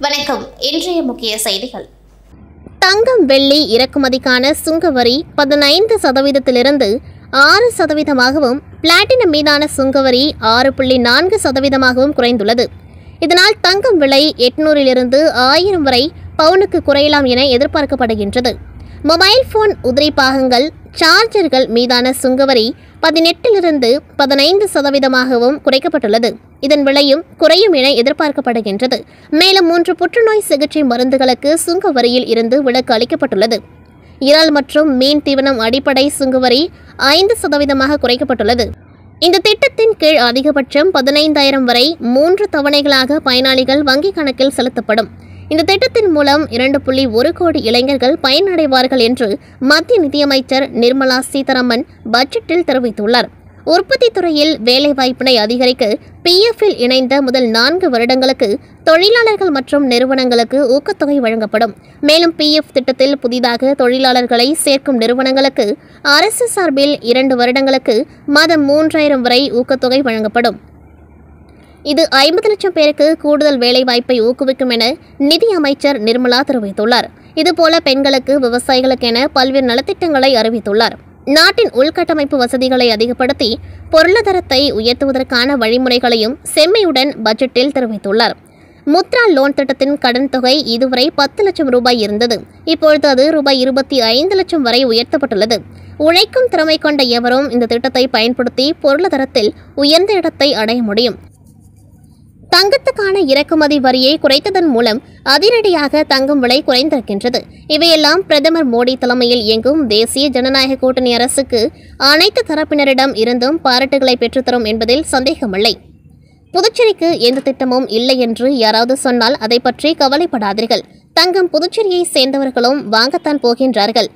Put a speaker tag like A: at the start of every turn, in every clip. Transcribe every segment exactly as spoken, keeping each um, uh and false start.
A: வணக்கம். இன்றைய முக்கிய செய்திகள்.
B: தங்கம் வெள்ளி இறக்குமதிக்கான சுங்கவரி பதினைந்து சதவீதத்திலிருந்து ஆறு சதவீதமாகவும் பிளாட்டினம் மீதான சுங்கவரி ஆறு புள்ளி நான்கு சதவீதமாகவும் குறைந்துள்ளது. இதனால் தங்கம் விலை எட்நூறிலிருந்து ஆயிரம் வரை பவுனுக்கு குறையலாம் என எதிர்பார்க்கப்படுகின்றது. மொபைல் போன் உதிரி பாகங்கள் சார்ஜர்கள் மீதான சுங்கவரி பதினெட்டிலிருந்து பதினைந்து சதவீதமாகவும் குறைக்கப்பட்டுள்ளது. இதன் விலையும் குறையும் என எதிர்பார்க்கப்படுகின்றது. மேலும் மூன்று புற்றுநோய் சிகிச்சை மருந்துகளுக்கு சுங்க வரியில் இருந்து விலக்கு அளிக்கப்பட்டுள்ளது. இறால் மற்றும் மீன் தீவனம் அடிப்படை சுங்கவரி ஐந்து சதவீதமாக குறைக்கப்பட்டுள்ளது. இந்த திட்டத்தின் கீழ் அதிகபட்சம் பதினைந்தாயிரம் வரை மூன்று தவணைகளாக பயனாளிகள் வங்கிக் கணக்கில் செலுத்தப்படும். இந்த திட்டத்தின் மூலம் இரண்டு புள்ளி ஒரு கோடி இளைஞர்கள் பயனடைவார்கள் என்று மத்திய நிதியமைச்சர் நிர்மலா சீதாராமன் பட்ஜெட்டில் தெரிவித்துள்ளார். உற்பத்தி துறையில் வேலைவாய்ப்பினை அதிகரிக்க பிஎஃப்பில் இணைந்த முதல் நான்கு வருடங்களுக்கு தொழிலாளர்கள் மற்றும் நிறுவனங்களுக்கு ஊக்கத்தொகை வழங்கப்படும். மேலும் பிஎஃப் திட்டத்தில் புதிதாக தொழிலாளர்களை சேர்க்கும் நிறுவனங்களுக்கு அரசு சார்பில் இரண்டு வருடங்களுக்கு மாதம் மூன்றாயிரம் வரை ஊக்கத்தொகை வழங்கப்படும். இது ஐம்பது லட்சம் பேருக்கு கூடுதல் வேலைவாய்ப்பை ஊக்குவிக்கும் என நிதி அமைச்சர் நிர்மலா தெரிவித்துள்ளார். இதுபோல பெண்களுக்கு, விவசாயிகளுக்கென பல்வேறு நலத்திட்டங்களை அறிவித்துள்ளார். நாட்டின் உள்கட்டமைப்பு வசதிகளை அதிகப்படுத்தி பொருளாதாரத்தை உயர்த்துவதற்கான வழிமுறைகளையும் செம்மையுடன் பட்ஜெட்டில் தெரிவித்துள்ளார். முத்ரா லோன் திட்டத்தின் கடன் தொகை இதுவரை பத்து லட்சம் ரூபாய் இருந்தது. இப்பொழுது அது ரூபாய் இருபத்தி ஐந்து லட்சம் வரை உயர்த்தப்பட்டுள்ளது. உழைக்கும் திறமை கொண்ட எவரும் இந்த திட்டத்தை பயன்படுத்தி பொருளாதாரத்தில் உயர்ந்த இடத்தை அடைய முடியும். தங்கத்துக்கான இறக்குமதி வரியை குறைத்ததன் மூலம் அதிரடியாக தங்கம் விலை குறைந்திருக்கின்றது. இவையெல்லாம் பிரதமர் மோடி தலைமையில் இயங்கும் தேசிய ஜனநாயக கூட்டணி அரசுக்கு அனைத்து தரப்பினரிடம் இருந்தும் பாராட்டுகளை பெற்றுத்தரும் என்பதில் சந்தேகமில்லை. புதுச்சேரிக்கு எந்த திட்டமும் இல்லை என்று யாராவது சொன்னால் அதை பற்றி கவலைப்படாதீர்கள். தங்கம் புதுச்சேரியை சேர்ந்தவர்களும் வாங்கத்தான் போகின்றார்கள்.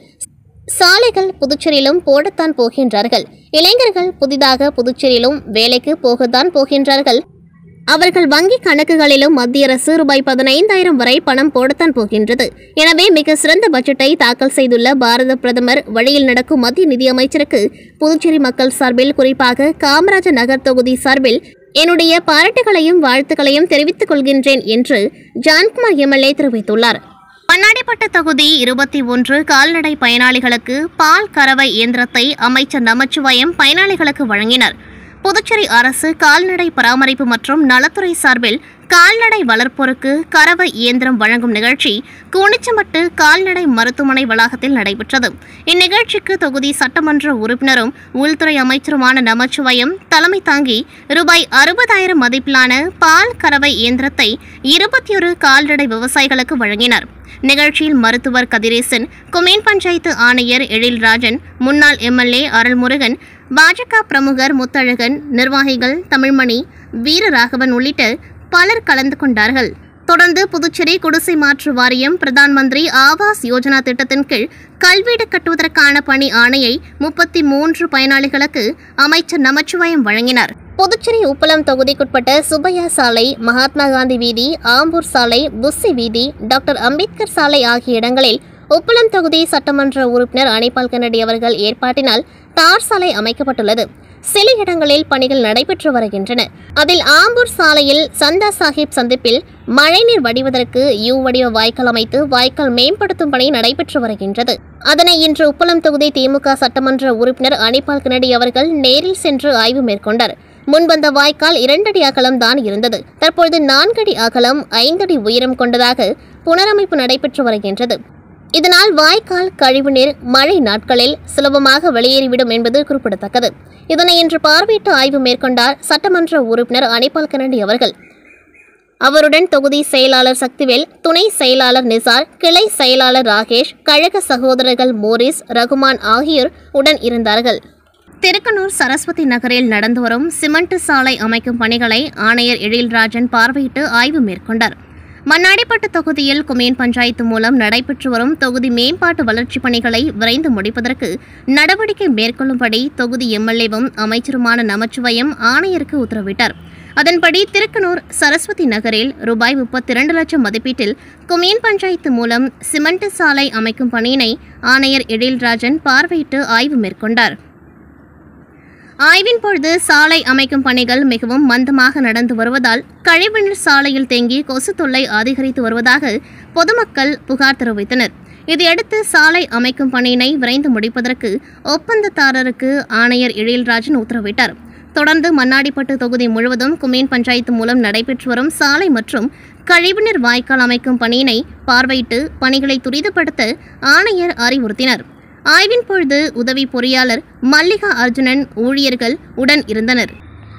B: சாலைகள் புதுச்சேரியிலும் போடத்தான் போகின்றார்கள். இளைஞர்கள் புதிதாக புதுச்சேரியிலும் வேலைக்கு போகத்தான் போகின்றார்கள். அவர்கள் வங்கி கணக்குகளிலும் மத்திய அரசு ரூபாய் பதினைந்தாயிரம் வரை பணம் போடத்தான் போகின்றது. எனவே மிக சிறந்த பட்ஜெட்டை தாக்கல் செய்துள்ள பாரத பிரதமர் வழியில் நடக்கும் மத்திய நிதியமைச்சருக்கு புதுச்சேரி மக்கள் சார்பில், குறிப்பாக காமராஜர் நகர் தொகுதி சார்பில் என்னுடைய பாராட்டுகளையும் வாழ்த்துக்களையும் தெரிவித்துக் கொள்கின்றேன் என்று ஜான்குமார் எம்எல்ஏ தெரிவித்துள்ளார். மண்ணாடிப்பட்டு தொகுதி இருபத்தி ஒன்று கால்நடை பயனாளிகளுக்கு பால் கறவை இயந்திரத்தை அமைச்சர் நமச்சிவாயம் பயனாளிகளுக்கு வழங்கினர். புதுச்சேரி அரசு கால்நடை பராமரிப்பு மற்றும் நலத்துறை சார்பில் கால்நடை வளர்ப்போருக்கு கறவை இயந்திரம் வழங்கும் நிகழ்ச்சி கூனிச்சமட்டு கால்நடை மருத்துவமனை வளாகத்தில் நடைபெற்றது. இந்நிகழ்ச்சிக்கு தொகுதி சட்டமன்ற உறுப்பினரும் உள்துறை அமைச்சருமான நமச்சிவாயம் தலைமை தாங்கி ரூபாய் அறுபதாயிரம் மதிப்பிலான பால் கறவை இயந்திரத்தை இருபத்தி ஒரு கால்நடை விவசாயிகளுக்கு வழங்கினார். நிகழ்ச்சியில் மருத்துவர் கதிரேசன், கொமேன் பஞ்சாயத்து ஆணையர் எழில்ராஜன், முன்னாள் எம்எல்ஏ அருள்முருகன், பாஜக பிரமுகர் முத்தழகன், நிர்வாகிகள் தமிழ்மணி, வீரராகவன் உள்ளிட்ட பலர் கலந்து கொண்டார்கள். தொடர்ந்து புதுச்சேரி குடிசை மாற்று வாரியம் பிரதான் மந்திரி ஆவாஸ் யோஜனா திட்டத்தின் கீழ் கல்வீடு கட்டுவதற்கான பணி ஆணையை முப்பத்தி மூன்று பயனாளிகளுக்கு அமைச்சர் நமச்சிவாயம் வழங்கினார். புதுச்சேரி உப்பளம் தொகுதிக்குட்பட்ட சுப்பையா சாலை, மகாத்மா காந்தி வீதி, ஆம்பூர் சாலை, புஸ்ஸி வீதி, டாக்டர் அம்பேத்கர் சாலை ஆகிய இடங்களில் உப்பளம் தொகுதி சட்டமன்ற உறுப்பினர் அனிபால் கன்னடி அவர்கள் ஏற்பாட்டினால் தார் சாலை அமைக்கப்பட்டுள்ளது. சில இடங்களில் பணிகள் நடைபெற்று வருகின்றன. அதில் ஆம்பூர் சாலையில் சந்தா சாஹிப் சந்திப்பில் மழைநீர் வடிவதற்கு யூ வடிவ வாய்க்கால் அமைத்து வாய்க்கால் மேம்படுத்தும் பணி நடைபெற்று வருகின்றது. அதனை இன்று உப்பளம் தொகுதி திமுக சட்டமன்ற உறுப்பினர் அனிபால் கன்னடி அவர்கள் நேரில் சென்று ஆய்வு மேற்கொண்டார். முன்பந்த வாய்க்கால் இரண்டடி அகலம் தான் இருந்தது. தற்பொழுது நான்கடி அகலம், ஐந்தடி உயரம் கொண்டதாக புனரமைப்பு நடைபெற்று வருகின்றது. இதனால் வாய்க்கால் கழிவுநீர் மழை நாட்களில் சுலபமாக வெளியேறிவிடும் என்பது குறிப்பிடத்தக்கது. இதனை இன்று பார்வையிட்டு ஆய்வு மேற்கொண்டார் சட்டமன்ற உறுப்பினர் அனிபால் கன்னடி அவர்கள். அவருடன் தொகுதி செயலாளர் சக்திவேல், துணை செயலாளர் நிசார், கிளை செயலாளர் ராகேஷ், கழக சகோதரர்கள் மோரிஸ், ரகுமான் ஆகியோர் உடன் இருந்தார்கள். திருக்கனூர் சரஸ்வதி நகரில் நடந்து வரும் சிமெண்ட் சாலை அமைக்கும் பணிகளை ஆணையர் எழில்ராஜன் பார்வையிட்டு ஆய்வு மேற்கொண்டார். மண்ணாடிப்பட்டு தொகுதியில் கொமேன் பஞ்சாயத்து மூலம் நடைபெற்று வரும் தொகுதி மேம்பாட்டு வளர்ச்சிப் பணிகளை விரைந்து முடிப்பதற்கு நடவடிக்கை மேற்கொள்ளும்படி தொகுதி எம்எல்ஏவும் அமைச்சருமான நமச்சிவாயம் ஆணையருக்கு உத்தரவிட்டார். அதன்படி திருக்கனூர் சரஸ்வதி நகரில் ரூபாய் முப்பத்தி இரண்டு லட்சம் மதிப்பீட்டில் கொமேன் பஞ்சாயத்து மூலம் சிமெண்ட் சாலை அமைக்கும் பணியினை ஆணையர் எழில்ராஜன் பார்வையிட்டு ஆய்வு மேற்கொண்டார். ஆய்வின் பொழுது சாலை அமைக்கும் பணிகள் மிகவும் மந்தமாக நடந்து வருவதால் கழிவுநீர் சாலையில் தேங்கி கொசு தொல்லை அதிகரித்து வருவதாக பொதுமக்கள் புகார் தெரிவித்தனர். இதையடுத்து சாலை அமைக்கும் பணியினை விரைந்து முடிப்பதற்கு ஒப்பந்ததாரருக்கு ஆணையர் எழில்ராஜன் உத்தரவிட்டார். தொடர்ந்து மண்ணாடிப்பட்டு தொகுதி முழுவதும் குமேன் பஞ்சாயத்து மூலம் நடைபெற்று வரும் சாலை மற்றும் கழிவுநீர் வாய்க்கால் அமைக்கும் பணியினை பார்வையிட்டு பணிகளை துரிதப்படுத்த ஆணையர் அறிவுறுத்தினார். ஆய்வின் பொழுது உதவி பொறியாளர் மல்லிகா அர்ஜுனன் ஊழியர்கள் உடன் இருந்தனர்.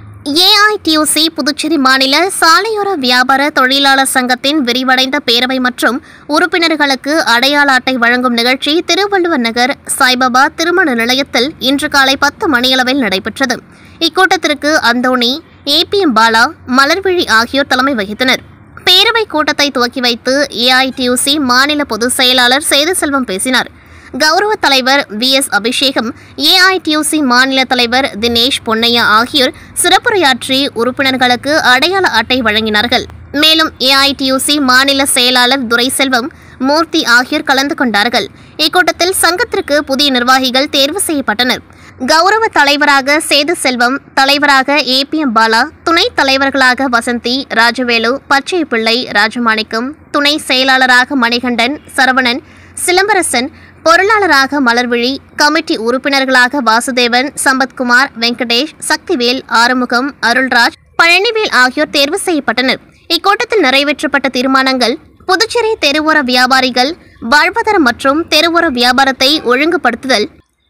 B: ஏஐடியூசி புதுச்சேரி மாநில சாலையோர வியாபார தொழிலாளர் சங்கத்தின் விரிவடைந்த பேரவை மற்றும் உறுப்பினர்களுக்கு அடையாள அட்டை வழங்கும் நிகழ்ச்சி திருவள்ளுவர் நகர் சாய்பாபா திருமண நிலையத்தில் இன்று காலை பத்து மணியளவில் நடைபெற்றது. இக்கூட்டத்திற்கு அந்தோணி, ஏபிஎம் பாலா, மலர்விழி ஆகியோர் தலைமை வகித்தனர். பேரவை கூட்டத்தை துவக்கி வைத்து ஏஐடியூசி மாநில பொதுச் செயலாளர் சேதுசெல்வம் பேசினார். கௌரவ தலைவர் வி எஸ் அபிஷேகம், ஏஐடியூசி மாநில தலைவர் தினேஷ் பொன்னையா ஆகியோர் சிறப்புரையாற்றி உறுப்பினர்களுக்கு அடையாள அட்டை வழங்கினார்கள். மேலும் ஏஐடியூசி மாநில செயலாளர் துரைசெல்வம், மூர்த்தி ஆகியோர் கலந்து கொண்டார்கள். இக்கூட்டத்தில் சங்கத்திற்கு புதிய நிர்வாகிகள் தேர்வு செய்யப்பட்டனர். கௌரவ தலைவராக சேது செல்வம், தலைவராக ஏபிஎம் பாலா, துணைத் தலைவர்களாக வசந்தி, ராஜவேலு, பச்சை பிள்ளை, ராஜமாணிக்கம், துணை செயலாளராக மணிகண்டன், சரவணன், சிலம்பரசன், பொருளாளராக மலர்விழி, கமிட்டி உறுப்பினர்களாக வாசுதேவன், சம்பத்குமார், வெங்கடேஷ், சக்திவேல், ஆறுமுகம், அருள்ராஜ், பழனிவேல் ஆகியோர் தேர்வு செய்யப்பட்டனர். இக்கூட்டத்தில் நிறைவேற்றப்பட்ட தீர்மானங்கள்: புதுச்சேரி தெருவோர வியாபாரிகள் வாழ்வாதாரம் மற்றும் தெருவோர வியாபாரத்தை ஒழுங்குபடுத்துதல்.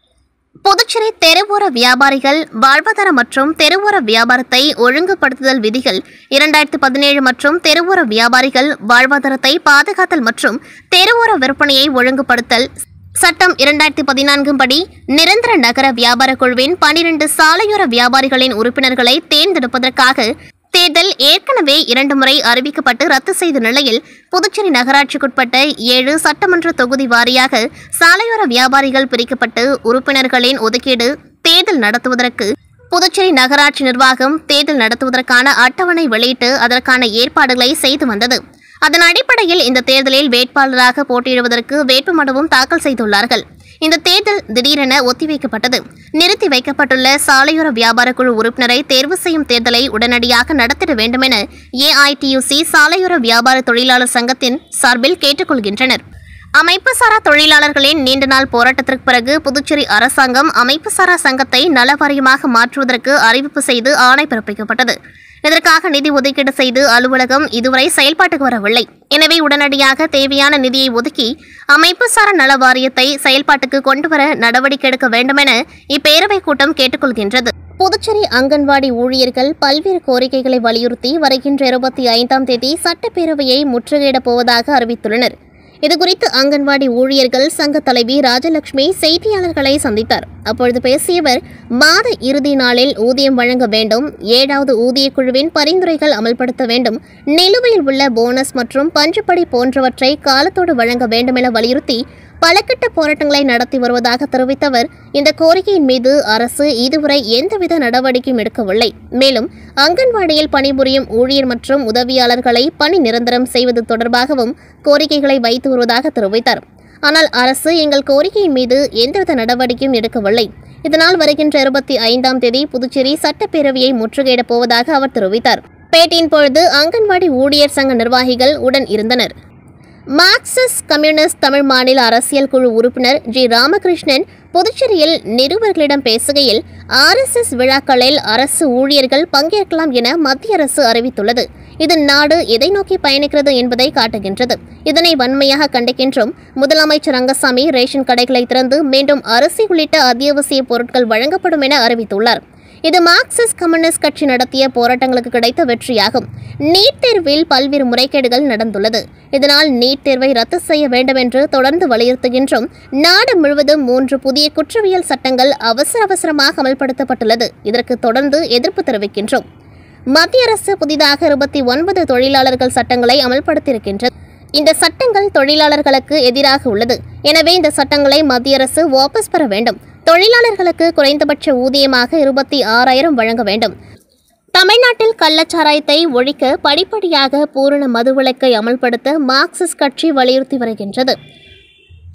B: புதுச்சேரி தெருவோர வியாபாரிகள் வாழ்வாதாரம் மற்றும் தெருவோர வியாபாரத்தை ஒழுங்குபடுத்துதல் விதிகள் இரண்டாயிரத்து பதினேழு மற்றும் தெருவோர வியாபாரிகள் வாழ்வாதாரத்தை பாதுகாத்தல் மற்றும் தெருவோர விற்பனையை ஒழுங்குபடுத்தல் சட்டம் இரண்டாயிரத்து பதினான்கு படி நிரந்தர நகர வியாபார குழுவின் பனிரெண்டு சாலையோர வியாபாரிகளின் உறுப்பினர்களை தேர்ந்தெடுப்பதற்காக தேர்தல் ஏற்கனவே இரண்டு முறை அறிவிக்கப்பட்டு ரத்து செய்த நிலையில் புதுச்சேரி நகராட்சிக்குட்பட்ட ஏழு சட்டமன்ற தொகுதி வாரியாக சாலையோர வியாபாரிகள் பிரிக்கப்பட்டு உறுப்பினர்களின் ஒதுக்கீடு தேர்தல் நடத்துவதற்கு புதுச்சேரி நகராட்சி நிர்வாகம் தேர்தல் நடத்துவதற்கான அட்டவணை வெளியிட்டு அதற்கான ஏற்பாடுகளை செய்து வந்தது. அதன் அடிப்படையில் இந்த தேர்தலில் வேட்பாளராக போட்டியிடுவதற்கு வேட்புமனுவும் தாக்கல் செய்துள்ளார்கள். இந்த தேர்தல் திடீரென ஒத்திவைக்கப்பட்டது. நிறுத்தி வைக்கப்பட்டுள்ள சாலையோர வியாபார குழு உறுப்பினரை தேர்வு செய்யும் தேர்தலை உடனடியாக நடத்திட வேண்டுமென ஏஐடியூசி சாலையோர வியாபார தொழிலாளர் சங்கத்தின் சார்பில் கேட்டுக்கொள்கின்றனர். அமைப்புசாரா தொழிலாளர்களின் நீண்ட நாள் போராட்டத்திற்கு பிறகு புதுச்சேரி அரசாங்கம் அமைப்புசாரா சங்கத்தை நலவாரியமாக மாற்றுவதற்கு அறிவிப்பு செய்து ஆணை பிறப்பிக்கப்பட்டது. இதற்காக நிதி ஒதுக்கீடு செய்து அலுவலகம் இதுவரை செயல்பாட்டுக்கு வரவில்லை. எனவே உடனடியாக தேவையான நிதியை ஒதுக்கி அமைப்புசாரா நல வாரியத்தை செயல்பாட்டுக்கு கொண்டுவர நடவடிக்கை எடுக்க வேண்டுமென இப்பேரவைக் கூட்டம் கேட்டுக்கொள்கின்றது. புதுச்சேரி அங்கன்வாடி ஊழியர்கள் பல்வேறு கோரிக்கைகளை வலியுறுத்தி வருகின்ற இருபத்தி ஐந்தாம் தேதி சட்டப்பேரவையை முற்றுகையிடப் போவதாக அறிவித்துள்ளனர். இதுகுறித்து அங்கன்வாடி ஊழியர்கள் சங்க தலைவி ராஜலட்சுமி செய்தியாளர்களை சந்தித்தார். அப்பொழுது பேசியவர், மாத இறுதி நாளில் ஊதியம் வழங்க வேண்டும், ஏழாவது ஊதிய குழுவின் பரிந்துரைகள் அமல்படுத்த வேண்டும், நிலுவையில் உள்ள போனஸ் மற்றும் பஞ்சுப்படி போன்றவற்றை காலத்தோடு வழங்க வேண்டும் என வலியுறுத்தி பல கட்ட போராட்டங்களை நடத்தி வருவதாக தெரிவித்தவர், இந்த கோரிக்கையின் மீது அரசு இதுவரை எந்தவித நடவடிக்கையும் எடுக்கவில்லை. மேலும் அங்கன்வாடியில் பணிபுரியும் ஊழியர் மற்றும் உதவியாளர்களை பணி நிரந்தரம் செய்வது தொடர்பாகவும் கோரிக்கைகளை வைத்து வருவதாக தெரிவித்தார். ஆனால் அரசு எங்கள் கோரிக்கையின் மீது எந்தவித நடவடிக்கையும் எடுக்கவில்லை. இதனால் வருகின்ற இருபத்தி ஐந்தாம் தேதி புதுச்சேரி சட்டப்பேரவையை முற்றுகையிடப் போவதாக அவர் தெரிவித்தார். பேட்டியின் பொழுது அங்கன்வாடி ஊழியர் சங்க நிர்வாகிகள் உடன் இருந்தனர். மார்க்சிஸ்ட் கம்யூனிஸ்ட் தமிழ் மாநில அரசியல் குழு உறுப்பினர் ஜி ராமகிருஷ்ணன் புதுச்சேரியில் நிருபர்களிடம் பேசுகையில், ஆர்எஸ்எஸ் விழாக்களில் அரசு ஊழியர்கள் பங்கேற்கலாம் என மத்திய அரசு அறிவித்துள்ளது. இது நாடு எதை நோக்கி பயணிக்கிறது என்பதை காட்டுகின்றது. இதனை வன்மையாக கண்டிக்கின்றோம். முதலமைச்சர் ரங்கசாமி ரேஷன் கடைகளை திறந்து மீண்டும் அரிசி உள்ளிட்ட அத்தியாவசிய பொருட்கள் வழங்கப்படும் என அறிவித்துள்ளார். இது மார்க்சிஸ்ட் கம்யூனிஸ்ட் கட்சி நடத்திய போராட்டங்களுக்கு கிடைத்த வெற்றியாகும். நீட் தேர்வில் பல்வேறு முறைகேடுகள் நடந்துள்ளது. இதனால் நீட் தேர்வை ரத்து செய்ய வேண்டும் என்று தொடர்ந்து வலியுறுத்துகின்றோம். நாடு முழுவதும் மூன்று புதிய குற்றவியல் சட்டங்கள் அவசர அவசரமாக அமல்படுத்தப்பட்டுள்ளது. இதற்கு தொடர்ந்து எதிர்ப்பு தெரிவிக்கின்றோம். மத்திய அரசு புதிதாக இருபத்தி ஒன்பது தொழிலாளர்கள் சட்டங்களை அமல்படுத்தியிருக்கின்றது. இந்த சட்டங்கள் தொழிலாளர்களுக்கு எதிராக உள்ளது. எனவே இந்த சட்டங்களை மத்திய அரசு வாபஸ் பெற வேண்டும். தொழிலாளர்களுக்கு குறைந்தபட்ச ஊதியமாக இருபத்தி ஆறாயிரம் வழங்க வேண்டும். தமிழ்நாட்டில் கள்ளச்சாராயத்தை ஒழிக்க படிப்படியாக பூரண மதுவிலக்கை அமல்படுத்த மார்க்சிஸ்ட் கட்சி வலியுறுத்தி வருகின்றது.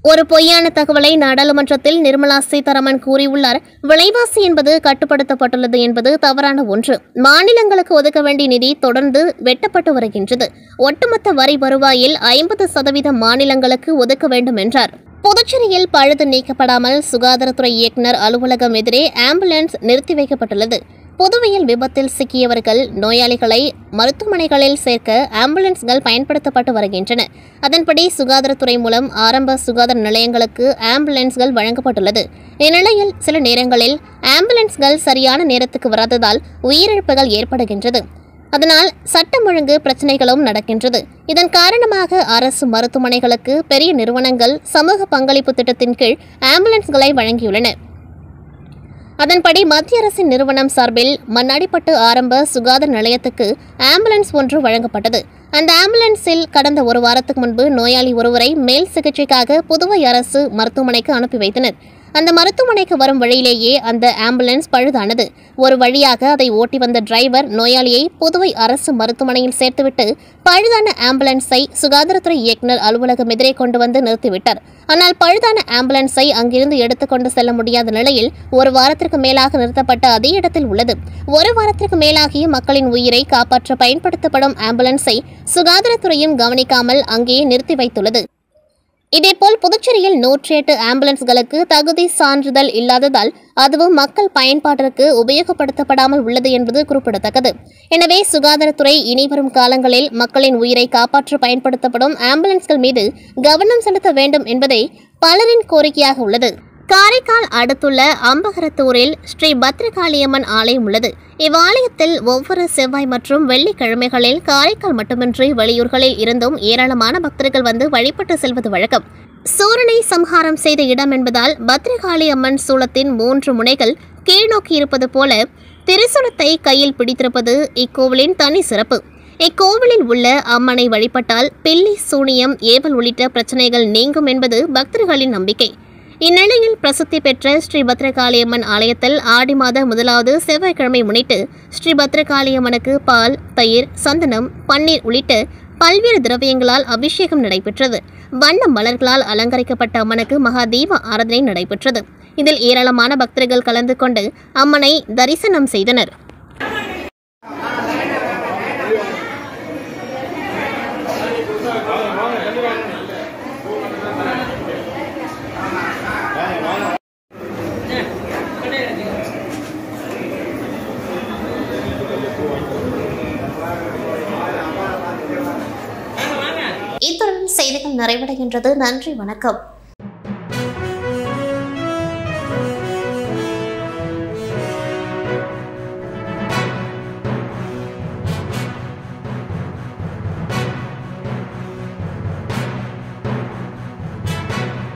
B: ஒரு பொய்யான தகவலை நாடாளுமன்றத்தில் நிர்மலா சீதாராமன் கூறியுள்ளார். விலைவாசி என்பது கட்டுப்படுத்தப்பட்டுள்ளது என்பது தவறான ஒன்று. மாநிலங்களுக்கு ஒதுக்க வேண்டிய நிதி தொடர்ந்து வெட்டப்பட்டு வருகின்றது. ஒட்டுமொத்த வரி வருவாயில் ஐம்பது சதவீதம் மாநிலங்களுக்கு ஒதுக்க வேண்டும் என்றார். புதுச்சேரியில் பழுது நீக்கப்படாமல் சுகாதாரத்துறை இயக்குநர் அலுவலகம் எதிரே ஆம்புலன்ஸ் நிறுத்தி வைக்கப்பட்டுள்ளது. புதுவையில் விபத்தில் சிக்கியவர்கள் நோயாளிகளை மருத்துவமனைகளில் சேர்க்க ஆம்புலன்ஸ்கள் பயன்படுத்தப்பட்டு வருகின்றன. அதன்படி சுகாதாரத்துறை மூலம் ஆரம்ப சுகாதார நிலையங்களுக்கு ஆம்புலன்ஸ்கள் வழங்கப்பட்டுள்ளது. இந்நிலையில் சில நேரங்களில் ஆம்புலன்ஸ்கள் சரியான நேரத்துக்கு வராததால் உயிரிழப்புகள் ஏற்படுகின்றது. அதனால் சட்டம் ஒழுங்கு பிரச்சினைகளும் நடக்கின்றது. இதன் காரணமாக அரசு மருத்துவமனைகளுக்கு பெரிய நிறுவனங்கள் சமூக பங்களிப்பு திட்டத்தின் கீழ் ஆம்புலன்ஸ்களை வழங்கியுள்ளன. அதன்படி மத்திய அரசின் நிறுவனம் சார்பில் மண்ணாடிப்பட்டு ஆரம்ப சுகாதார நிலையத்துக்கு ஆம்புலன்ஸ் ஒன்று வழங்கப்பட்டது. அந்த ஆம்புலன்ஸில் கடந்த ஒரு வாரத்துக்கு முன்பு நோயாளி ஒருவரை மேல் சிகிச்சைக்காக புதுவை அரசு மருத்துவமனைக்கு அனுப்பி வைத்தனர். அந்த மருத்துவமனைக்கு வரும் வழியிலேயே அந்த ஆம்புலன்ஸ் பழுதானது. ஒரு வழியாக அதை ஓட்டி வந்த டிரைவர் நோயாளியை புதுவை அரசு மருத்துவமனையில் சேர்த்துவிட்டு பழுதான ஆம்புலன்ஸை சுகாதாரத்துறை இயக்குநர் அலுவலகம் எதிரே கொண்டு வந்து நிறுத்திவிட்டார். ஆனால் பழுதான ஆம்புலன்ஸை அங்கிருந்து எடுத்துக்கொண்டு செல்ல முடியாத நிலையில் ஒரு வாரத்திற்கு மேலாக நிறுத்தப்பட்ட அதே இடத்தில் உள்ளது. ஒரு வாரத்திற்கு மேலாகிய மக்களின் உயிரை காப்பாற்ற பயன்படுத்தப்படும் ஆம்புலன்ஸை சுகாதாரத்துறையும் கவனிக்காமல் அங்கேயே நிறுத்தி வைத்துள்ளது. இதேபோல் புதுச்சேரியில் நூற்றி எட்டு ஆம்புலன்ஸ்களுக்கு தகுதி சான்றிதழ் இல்லாததால் அதுவும் மக்கள் பயன்பாட்டிற்கு உபயோகப்படுத்தப்படாமல் உள்ளது என்பது குறிப்பிடத்தக்கது. எனவே சுகாதாரத்துறை இனிவரும் காலங்களில் மக்களின் உயிரை காப்பாற்ற பயன்படுத்தப்படும் ஆம்புலன்ஸ்கள் மீது கவனம் செலுத்த வேண்டும் என்பதே பலரின் கோரிக்கையாக உள்ளது. காரைக்கால் அடுத்துள்ள அம்பகரத்தூரில் ஸ்ரீ பத்ரகாளியம்மன் ஆலயம் உள்ளது. இவ்வாலயத்தில் ஒவ்வொரு செவ்வாய் மற்றும் வெள்ளிக்கிழமைகளில் காரைக்கால் மட்டுமின்றி வெளியூர்களில் இருந்தும் ஏராளமான பக்தர்கள் வந்து வழிபட்டு செல்வது வழக்கம். சூரனை சம்ஹாரம் செய்த இடம் என்பதால் பத்ரகாளி அம்மன் சூலத்தின் மூன்று முனைகள் கீழ்நோக்கி இருப்பது போல திரிசூலத்தை கையில் பிடித்திருப்பது இக்கோவிலின் தனி சிறப்பு. இக்கோவிலில் உள்ள அம்மனை வழிபட்டால் பில்லி, சூனியம், ஏவல் உள்ளிட்ட பிரச்சனைகள் நீங்கும் என்பது பக்தர்களின் நம்பிக்கை. இந்நிலையில் பிரசித்தி பெற்ற ஸ்ரீ பத்ரகாளியம்மன் ஆலயத்தில் ஆடி மாத முதலாவது செவ்வாய்க்கிழமை முன்னிட்டு ஸ்ரீ பத்ரகாளியம்மனுக்கு பால், தயிர், சந்தனம், பன்னீர் உள்ளிட்ட பல்வேறு திரவியங்களால் அபிஷேகம் நடைபெற்றது. வண்ண மலர்களால் அலங்கரிக்கப்பட்ட அம்மனுக்கு மகா தீப ஆராதனை நடைபெற்றது. இதில் ஏராளமான பக்தர்கள் கலந்து கொண்டு அம்மனை தரிசனம் செய்தனர்.
A: இத்துடன் செய்திகள் நிறைவடைகின்றது. நன்றி, வணக்கம்.